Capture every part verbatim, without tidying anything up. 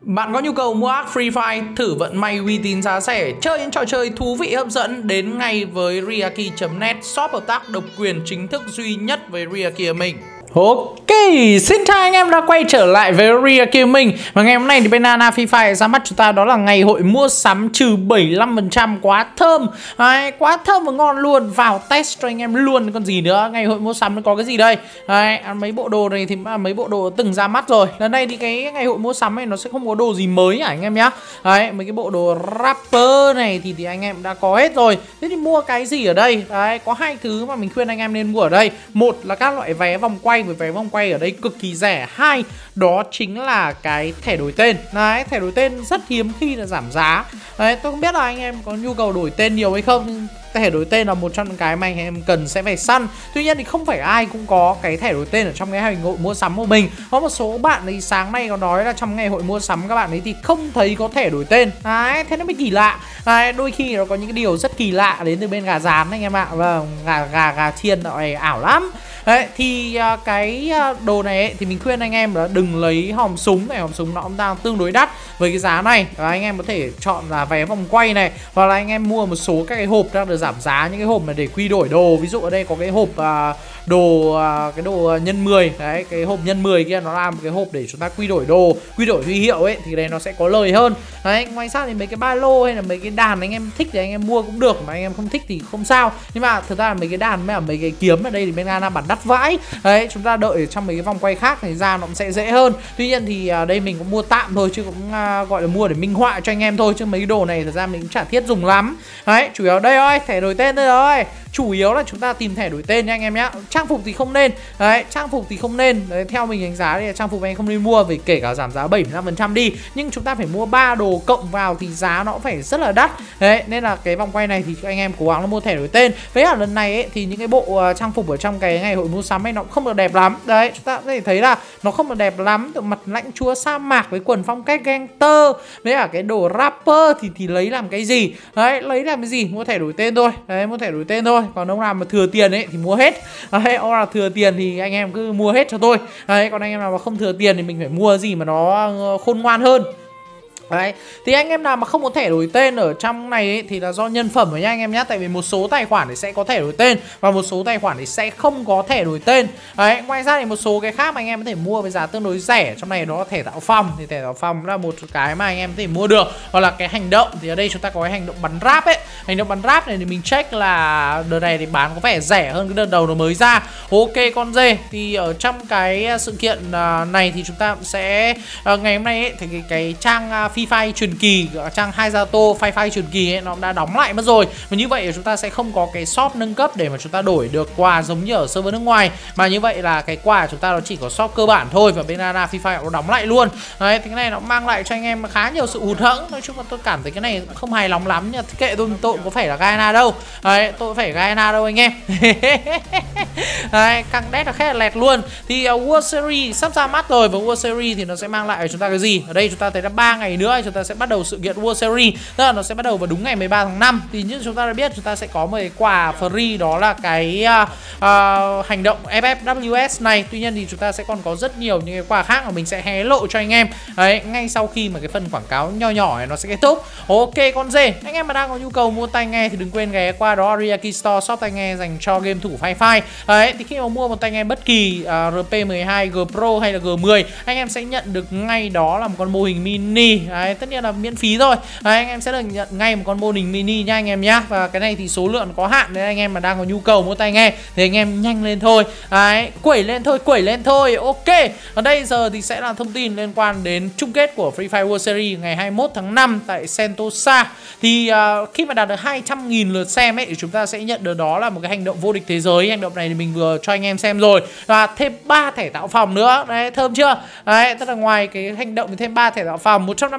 Bạn có nhu cầu mua ác Free Fire, thử vận may uy tín giá rẻ, chơi những trò chơi thú vị hấp dẫn, đến ngay với Riaki chấm net, shop hợp tác độc quyền chính thức duy nhất với Riaki mình. Ok, xin chào anh em đã quay trở lại với Riaki mình. Và ngày hôm nay thì bên Nana Free Fire ra mắt chúng ta đó là ngày hội mua sắm trừ bảy mươi lăm phần trăm. Quá thơm, Đấy, quá thơm và ngon luôn. Vào test cho anh em luôn còn gì nữa. Ngày hội mua sắm nó có cái gì đây? Đấy, mấy bộ đồ này thì mấy bộ đồ từng ra mắt rồi. Lần này thì cái ngày hội mua sắm này nó sẽ không có đồ gì mới hả anh em nhá. Đấy, mấy cái bộ đồ rapper này thì, thì anh em đã có hết rồi. Thế thì mua cái gì ở đây? Đấy, có hai thứ mà mình khuyên anh em nên mua ở đây. Một là các loại vé vòng quay, với vé vòng quay ở đây cực kỳ rẻ. Hai, đó chính là cái thẻ đổi tên. Đấy, thẻ đổi tên rất hiếm khi là giảm giá. Đấy, tôi không biết là anh em có nhu cầu đổi tên nhiều hay không, nhưng thẻ đổi tên là một trong những cái mà anh em cần sẽ phải săn. Tuy nhiên thì không phải ai cũng có cái thẻ đổi tên ở trong cái ngày hội mua sắm của mình. Có một số bạn thì sáng nay có nói là trong ngày hội mua sắm các bạn ấy thì không thấy có thẻ đổi tên. Đấy, thế nó mới kỳ lạ. Đấy, đôi khi nó có những cái điều rất kỳ lạ đến từ bên gà rán anh em ạ. Vâng, gà gà gà chiên này ảo lắm. Đấy, thì uh, cái đồ này ấy, thì mình khuyên anh em là đừng lấy hòm súng này. Hòm súng nó cũng đang tương đối đắt với cái giá này. Và anh em có thể chọn là vé vòng quay này, hoặc là anh em mua một số các cái hộp đang được giảm giá, những cái hộp mà để quy đổi đồ. Ví dụ ở đây có cái hộp uh, đồ uh, cái đồ nhân mười. Đấy, cái hộp nhân mười kia nó là một cái hộp để chúng ta quy đổi đồ, quy đổi huy hiệu ấy, thì đây nó sẽ có lời hơn. Đấy, ngoài ra thì mấy cái ba lô hay là mấy cái đàn anh em thích thì anh em mua cũng được, mà anh em không thích thì không sao. Nhưng mà thực ra là mấy cái đàn với mấy cái kiếm ở đây thì bên Nana bản đắt vãi. Đấy, chúng ta đợi trong mấy cái vòng quay khác thì ra nó cũng sẽ dễ hơn. Tuy nhiên thì uh, đây mình cũng mua tạm thôi, chứ cũng uh, gọi là mua để minh họa cho anh em thôi, chứ mấy cái đồ này thực ra mình cũng chả thiết dùng lắm. Đấy, chủ yếu đây thôi, thẻ đổi tên đây rồi. Chủ yếu là chúng ta tìm thẻ đổi tên nha anh em nhé. Trang phục thì không nên. Đấy, trang phục thì không nên. Đấy, theo mình đánh giá thì trang phục anh không nên mua, vì kể cả giảm giá bảy mươi lăm phần trăm đi, nhưng chúng ta phải mua ba đồ cộng vào thì giá nó cũng phải rất là đắt. Đấy, nên là cái vòng quay này thì anh em cố gắng là mua thẻ đổi tên. Với cả lần này ấy, thì những cái bộ uh, trang phục ở trong cái ngày hội mua sắm ấy nó cũng không được đẹp lắm. Đấy, chúng ta có thể thấy là nó không được đẹp lắm. Từ mặt lãnh chúa sa mạc với quần phong cách gangster với cả cái đồ rapper thì thì lấy làm cái gì? Đấy, lấy làm cái gì? Mua thẻ đổi tên thôi. Đấy, mua thẻ đổi tên thôi. Còn ông nào mà thừa tiền ấy thì mua hết. Đấy, ông nào thừa tiền thì anh em cứ mua hết cho tôi. Đấy, còn anh em nào mà không thừa tiền thì mình phải mua gì mà nó khôn ngoan hơn. Đấy, thì anh em nào mà không có thẻ đổi tên ở trong này ấy, thì là do nhân phẩm rồi nha anh em nhé. Tại vì một số tài khoản thì sẽ có thẻ đổi tên và một số tài khoản thì sẽ không có thẻ đổi tên. Đấy, ngoài ra thì một số cái khác mà anh em có thể mua với giá tương đối rẻ. Trong này đó là thẻ tạo phòng, thì thẻ tạo phòng là một cái mà anh em có thể mua được. Hoặc là cái hành động, thì ở đây chúng ta có cái hành động bắn ráp ấy. Hành động bắn ráp này thì mình check là đợt này thì bán có vẻ rẻ hơn cái đợt đầu nó mới ra. Ok con dê, thì ở trong cái sự kiện này thì chúng ta sẽ ngày hôm nay ấy, thì cái, cái trang Free Fire truyền kỳ, trang Hayato Free Fire truyền kỳ ấy, nó cũng đã đóng lại mất rồi. Và như vậy chúng ta sẽ không có cái shop nâng cấp để mà chúng ta đổi được quà giống như ở server nước ngoài. Mà như vậy là cái quà của chúng ta nó chỉ có shop cơ bản thôi. Và bên Nana Free Fire nó đóng lại luôn. Đấy, thì cái này nó mang lại cho anh em khá nhiều sự hụt hẫng. Nói chung là tôi cảm thấy cái này không hài lòng lắm. Nhưng kệ tôi, tôi cũng có phải là Guyana đâu. Đấy, tôi cũng phải Guyana đâu anh em. Đấy, căng đét là khét là lẹt luôn. Thì uh, World Series sắp ra mắt rồi. Và World Series thì nó sẽ mang lại cho chúng ta cái gì? Ở đây chúng ta thấy là ba ngày nữa chúng ta sẽ bắt đầu sự kiện World Series. Tức là nó sẽ bắt đầu vào đúng ngày mười ba tháng năm. Thì như chúng ta đã biết, chúng ta sẽ có một cái quà free, đó là cái uh, uh, hành động ép ép vê kép này. Tuy nhiên thì chúng ta sẽ còn có rất nhiều những cái quà khác mà mình sẽ hé lộ cho anh em. Đấy, ngay sau khi mà cái phần quảng cáo nho nhỏ này nó sẽ kết thúc. Ok con dê, anh em mà đang có nhu cầu mua tai nghe thì đừng quên ghé qua đó Riaki Store, shop tai nghe dành cho game thủ Free Fire. Đấy, thì khi mà mua một tai nghe bất kỳ uh, rờ pê mười hai, G Pro hay là G mười, anh em sẽ nhận được ngay đó là một con mô hình mini. Đấy, tất nhiên là miễn phí thôi. Đấy, anh em sẽ được nhận ngay một con mô hình mini nha anh em nhá. Và cái này thì số lượng có hạn, nên anh em mà đang có nhu cầu mua tai nghe thì anh em nhanh lên thôi. Đấy, quẩy lên thôi, quẩy lên thôi. Ok, ở đây giờ thì sẽ là thông tin liên quan đến chung kết của Free Fire World Series ngày hai mươi mốt tháng năm tại Sentosa. Thì uh, khi mà đạt được hai trăm nghìn lượt xem ấy thì chúng ta sẽ nhận được đó là một cái hành động vô địch thế giới. Hành động này thì mình vừa cho anh em xem rồi. Và thêm ba thẻ tạo phòng nữa. Đấy, thơm chưa? Đấy, tức là ngoài cái hành động thì thêm ba thẻ tạo phòng, một trăm năm mươi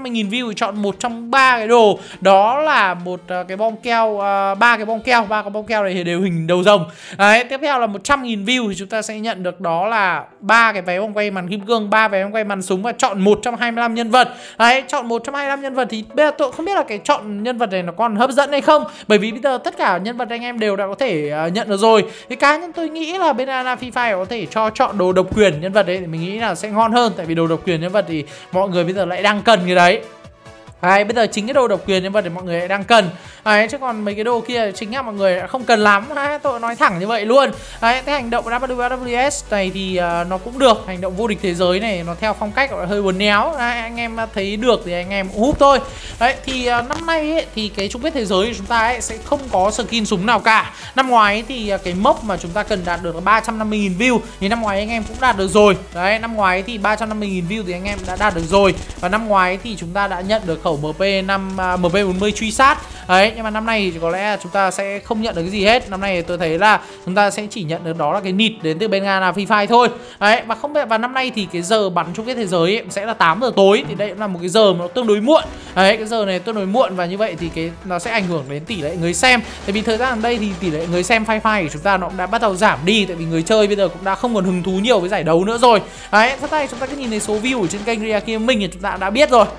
mươi nghìn view thì chọn một trong ba cái đồ. Đó là một uh, cái bom keo, ba uh, cái bom keo, ba cái bom keo này thì đều hình đầu rồng. Đấy, tiếp theo là một trăm nghìn view thì chúng ta sẽ nhận được đó là ba cái vé vòng quay màn kim cương, ba vé vòng quay màn súng và chọn một trăm hai mươi lăm nhân vật. Đấy, chọn một trăm hai mươi lăm nhân vật thì bây giờ tôi không biết là cái chọn nhân vật này nó còn hấp dẫn hay không, bởi vì bây giờ tất cả nhân vật anh em đều đã có thể uh, nhận được rồi. Thì cá nhân tôi nghĩ là bên Arena Free Fire có thể cho chọn đồ độc quyền nhân vật đấy thì mình nghĩ là sẽ ngon hơn, tại vì đồ độc quyền nhân vật thì mọi người bây giờ lại đang cần cái đấy. Đấy, bây giờ chính cái đồ độc quyền nhân vật thì mọi người lại đang cần. Đấy, chứ còn mấy cái đồ kia chính là mọi người không cần lắm. Đấy, tôi nói thẳng như vậy luôn. Đấy, cái hành động W W S này thì uh, nó cũng được. Hành động vô địch thế giới này nó theo phong cách hơi buồn néo. Đấy, anh em thấy được thì anh em húp thôi. Đấy, thì uh, năm nay ấy, thì cái chung kết thế giới của chúng ta ấy, sẽ không có skin súng nào cả. Năm ngoái ấy, thì uh, cái mốc mà chúng ta cần đạt được là ba trăm năm mươi nghìn view thì năm ngoái anh em cũng đạt được rồi. Đấy, năm ngoái thì ba trăm năm mươi nghìn view thì anh em đã đạt được rồi. Và năm ngoái thì chúng ta đã nhận được khẩu M P năm uh, M P bốn mươi truy sát. Đấy, nhưng mà năm nay thì có lẽ chúng ta sẽ không nhận được cái gì hết. Năm nay tôi thấy là chúng ta sẽ chỉ nhận được đó là cái nịt đến từ bên Arena Free Fire thôi. Đấy, và không biết và năm nay thì cái giờ bắn chung kết thế giới ấy, sẽ là tám giờ tối, thì đây cũng là một cái giờ mà nó tương đối muộn. Đấy, cái giờ này tương đối muộn và như vậy thì cái nó sẽ ảnh hưởng đến tỷ lệ người xem. Tại vì thời gian gần đây thì tỷ lệ người xem Free Fire của chúng ta nó cũng đã bắt đầu giảm đi, tại vì người chơi bây giờ cũng đã không còn hứng thú nhiều với giải đấu nữa rồi. Đấy, thật ra chúng ta cứ nhìn thấy số view ở trên kênh Riaki Gaming thì chúng ta đã biết rồi.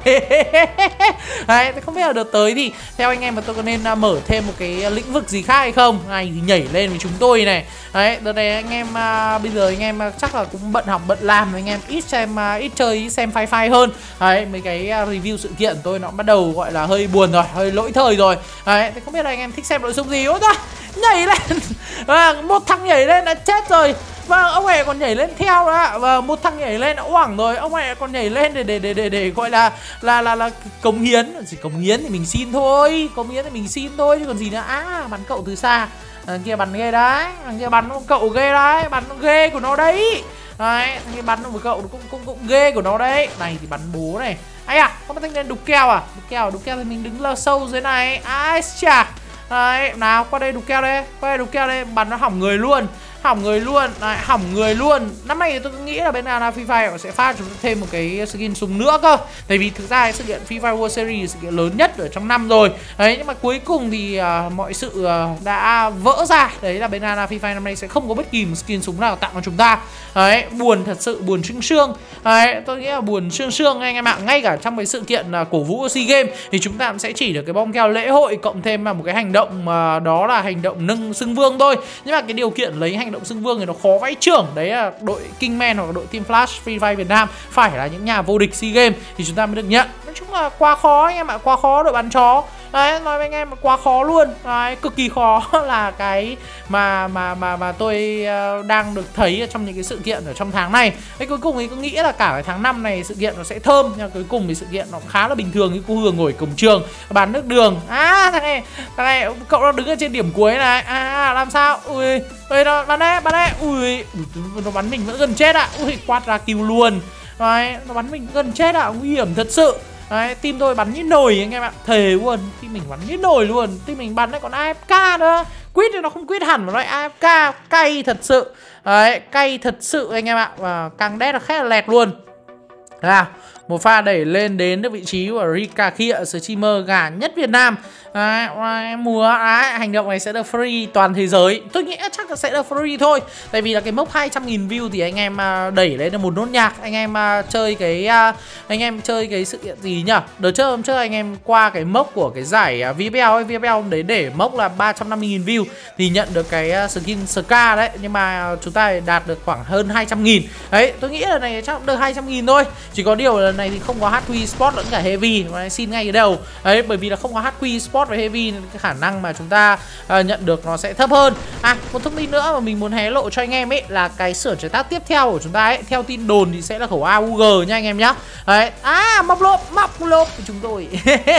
Đấy, không biết là đợt tới thì theo anh em mà tôi có nên uh, mở thêm một cái lĩnh vực gì khác hay không? Này thì nhảy lên với chúng tôi này. Đấy, đợt này anh em uh, bây giờ anh em uh, chắc là cũng bận học bận làm, anh em ít xem uh, ít chơi ít xem Free Fire hơn. Đấy, mấy cái uh, review sự kiện tôi nó bắt đầu gọi là hơi buồn rồi, hơi lỗi thời rồi. Đấy, thì không biết là anh em thích xem nội dung gì. Ôi thôi, nhảy lên. À, một thằng nhảy lên đã chết rồi. Vâng, ông ấy còn nhảy lên theo đó. Và một thằng nhảy lên đã oảng rồi, ông ấy còn nhảy lên để để để để, để gọi là là là là cống hiến. Chỉ cống hiến thì mình xin thôi, cống hiến thì mình xin thôi chứ còn gì nữa. À, bắn cậu từ xa. Thằng kia bắn ghê đấy, thằng kia bắn cậu ghê đấy, bắn ghê của nó đấy. Đấy, thằng kia bắn một cậu cũng cũng cũng ghê của nó đấy. Này thì bắn bố này. Ai à, có một thanh niên đục keo à? Đục keo, đục keo thì mình đứng lơ sâu dưới này. Ai chà. Đấy, nào qua đây đục keo đây, qua đây đục keo đây, bắn nó hỏng người luôn. Hỏng người luôn, đấy, hỏng người luôn. Năm nay thì tôi nghĩ là bên Arena Free Fire sẽ phát chúng ta thêm một cái skin súng nữa cơ. Tại vì thực ra cái sự kiện Free Fire World Series sự kiện lớn nhất ở trong năm rồi. Đấy, nhưng mà cuối cùng thì uh, mọi sự uh, đã vỡ ra. Đấy là bên Arena Free Fire năm nay sẽ không có bất kỳ một skin súng nào tặng cho chúng ta. Đấy, buồn thật sự, buồn sương sương. Đấy, tôi nghĩ là buồn sương sương anh em ạ. Ngay cả trong cái sự kiện uh, cổ vũ SEA Games thì chúng ta cũng sẽ chỉ được cái bom keo lễ hội cộng thêm là một cái hành động uh, đó là hành động nâng xưng vương thôi. Nhưng mà cái điều kiện lấy hành động xưng vương thì nó khó vãi chưởng. Đấy là đội Kingman hoặc đội Team Flash Free Fire Việt Nam phải là những nhà vô địch SEA Games thì chúng ta mới được nhận. Nói chung là quá khó anh em ạ, quá khó đội bắn chó. Đấy, nói với anh em quá khó luôn. Đấy, cực kỳ khó là cái mà mà mà mà tôi uh, đang được thấy ở trong những cái sự kiện ở trong tháng này. Đấy, cuối cùng thì cứ nghĩ là cả cái tháng năm này sự kiện nó sẽ thơm, nhưng cuối cùng thì sự kiện nó khá là bình thường. Cái cô Hường ngồi cổng trường bán nước đường. À, thằng này, thằng này cậu nó đứng ở trên điểm cuối này. À, làm sao? Ui, ui nó bắn đấy, bắn đấy. Ui, nó bắn mình vẫn gần chết ạ. À. Ui, quát ra kill luôn. Đấy, nó bắn mình gần chết ạ, à. Nguy hiểm thật sự. Đấy, team tôi bắn như nồi anh em ạ. Thề luôn, team mình bắn như nồi luôn. Team mình bắn đấy còn a ép ca nữa. Quýt thì nó không quýt hẳn mà nói a ép ca. Cay thật sự. Đấy, cay thật sự anh em ạ. Và càng đét là khét là lẹt luôn. À, một pha đẩy lên đến được vị trí của Rika Khịa, streamer gà nhất Việt Nam. Đấy, mùa đấy, hành động này sẽ được free toàn thế giới. Tôi nghĩ chắc là sẽ được free thôi. Tại vì là cái mốc hai trăm nghìn view thì anh em đẩy lên được một nốt nhạc. Anh em chơi cái anh em chơi cái sự kiện gì nhỉ? Đợt trước hôm trước anh em qua cái mốc của cái giải vê pê lờ ấy, vê pê lờ đấy để mốc là ba trăm năm mươi nghìn view thì nhận được cái skin Ska đấy, nhưng mà chúng ta đạt được khoảng hơn hai trăm nghìn. Đấy, tôi nghĩ là này chắc cũng được hai trăm nghìn thôi. Chỉ có điều là này thì không có hát quy Sport lẫn cả Heavy, mà xin ngay cái đầu. Đấy, bởi vì là không có hát quy Sport và Heavy nên cái khả năng mà chúng ta uh, nhận được nó sẽ thấp hơn. À, một thông tin nữa mà mình muốn hé lộ cho anh em ấy là cái sửa chế tác tiếp theo của chúng ta ấy, theo tin đồn thì sẽ là khẩu a u giê nha anh em nhá. Đấy, à móc lốp, móc lốp của chúng tôi.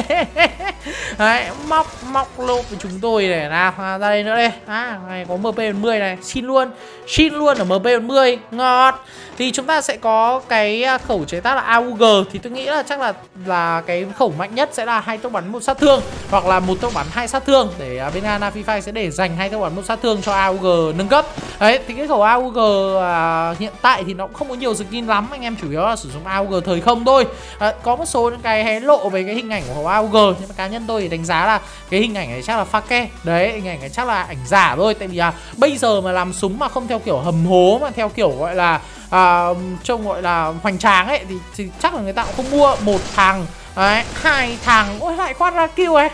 Đấy, móc móc lốp của chúng tôi này nào, à, ra đây nữa đây. À, này có M P bốn mươi này, xin luôn. Xin luôn ở M P bốn mươi, ngọt. Thì chúng ta sẽ có cái khẩu chế tác là a u giê thì tôi nghĩ là chắc là là cái khẩu mạnh nhất sẽ là hai tốc bắn một sát thương hoặc là một tốc bắn hai sát thương, để bên Arena Free Fire sẽ để dành hai tốc bắn một sát thương cho a u giê nâng cấp. Đấy thì cái khẩu a u giê à, hiện tại thì nó cũng không có nhiều skin lắm, anh em chủ yếu là sử dụng a u giê thời không thôi. À, có một số những cái hé lộ về cái hình ảnh của khẩu a u giê, nhưng mà cá nhân tôi thì đánh giá là cái hình ảnh này chắc là pha ke. Đấy, hình ảnh này chắc là ảnh giả thôi, tại vì là bây giờ mà làm súng mà không theo kiểu hầm hố mà theo kiểu gọi là à, trông gọi là hoành tráng ấy thì, thì chắc là người ta cũng không mua. Một thằng đấy, hai thằng, ôi lại quát ra kêu ấy.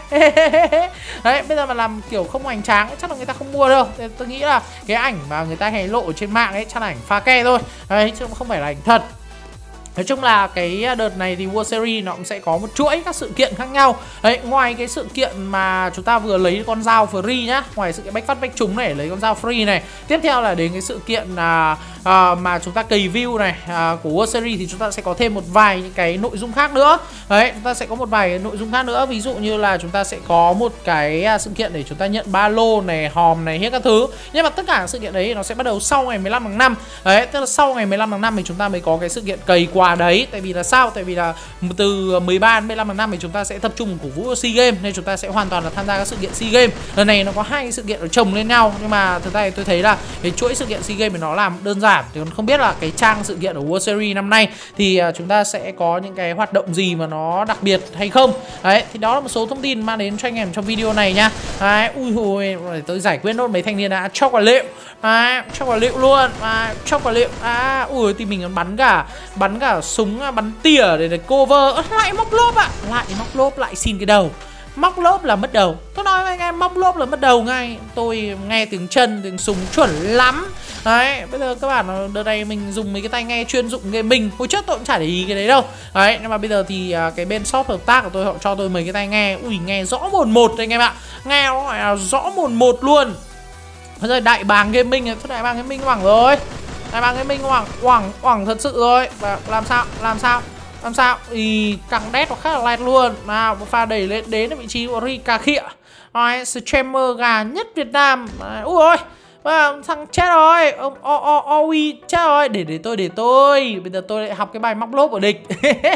Đấy, bây giờ mà làm kiểu không hoành tráng ấy, chắc là người ta không mua đâu. Thì tôi nghĩ là cái ảnh mà người ta hé lộ trên mạng ấy chắc là ảnh pha ke thôi. Đấy, chứ không phải là ảnh thật. Nói chung là cái đợt này thì World Series nó cũng sẽ có một chuỗi các sự kiện khác nhau. Đấy, ngoài cái sự kiện mà chúng ta vừa lấy con dao free nhá, ngoài sự kiện bách phát bách trúng này, lấy con dao free này, tiếp theo là đến cái sự kiện à, à, mà chúng ta cày view này à, của World Series thì chúng ta sẽ có thêm một vài những cái nội dung khác nữa. Đấy, chúng ta sẽ có một vài cái nội dung khác nữa, ví dụ như là chúng ta sẽ có một cái sự kiện để chúng ta nhận ba lô này, hòm này, hết các thứ. Nhưng mà tất cả sự kiện đấy nó sẽ bắt đầu sau ngày mười lăm tháng năm. Đấy, tức là sau ngày mười lăm tháng năm thì chúng ta mới có cái sự kiện cày quà đấy. Tại vì là sao? Tại vì là từ mười ba đến mười lăm tháng năm thì chúng ta sẽ tập trung cổ vũ SEA Games, nên chúng ta sẽ hoàn toàn là tham gia các sự kiện SEA Games. Lần này nó có hai sự kiện ở chồng lên nhau, nhưng mà thực ra tôi thấy là cái chuỗi sự kiện SEA Games thì nó làm đơn giản. Thì còn không biết là cái trang sự kiện ở World Series năm nay thì chúng ta sẽ có những cái hoạt động gì mà nó đặc biệt hay không. Đấy, thì đó là một số thông tin mang đến cho anh em trong video này nha. Đấy, ui hồi tôi giải quyết nốt mấy thanh niên đã cho quả liệu. Đấy, cho quả liệu luôn. À, cho quả liệu. À, ui thì mình còn bắn cả bắn cả súng bắn tỉa để, để cover. À, lại móc lốp ạ. À. Lại móc lốp, lại xin cái đầu. Móc lốp là mất đầu. Tôi nói với anh em, móc lốp là mất đầu ngay. Tôi nghe tiếng chân, tiếng súng chuẩn lắm. Đấy, bây giờ các bạn đợt này mình dùng mấy cái tai nghe chuyên dụng gaming. Hồi trước tôi cũng chả để ý cái đấy đâu. Đấy, nhưng mà bây giờ thì cái bên shop hợp tác của tôi họ cho tôi mấy cái tai nghe. Ui, nghe rõ mồn một anh em ạ. Nghe nó gọi là rõ mồn một luôn. Bây giờ đại bàng gaming, thôi đại bàng gaming hoảng rồi. Đại bàng gaming hoảng, hoảng, hoảng thật sự rồi. Và làm sao, làm sao Làm sao? Ý, căng đét nó khá là light luôn. Nào, một pha đẩy lên đến vị trí của Rika Khịa. Đấy, streamer gà nhất Việt Nam. Đấy, ui ôi, à, thằng chết rồi. Ông o o Owi chết rồi. Để để tôi, để tôi. Bây giờ tôi lại học cái bài móc lốp của địch.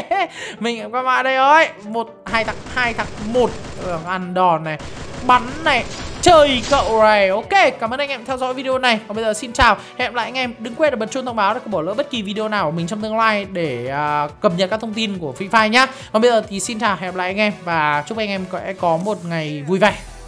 Mình các bạn đây ơi. Một, hai thằng, hai thằng, một. Ăn đòn này. Bắn này. Chơi cậu này. Ok, cảm ơn anh em theo dõi video này. Còn bây giờ xin chào, hẹn gặp lại anh em. Đừng quên là bật chuông thông báo để không bỏ lỡ bất kỳ video nào của mình trong tương lai, để uh, cập nhật các thông tin của Free Fire nhá. Còn bây giờ thì xin chào, hẹn gặp lại anh em và chúc anh em sẽ có một ngày vui vẻ.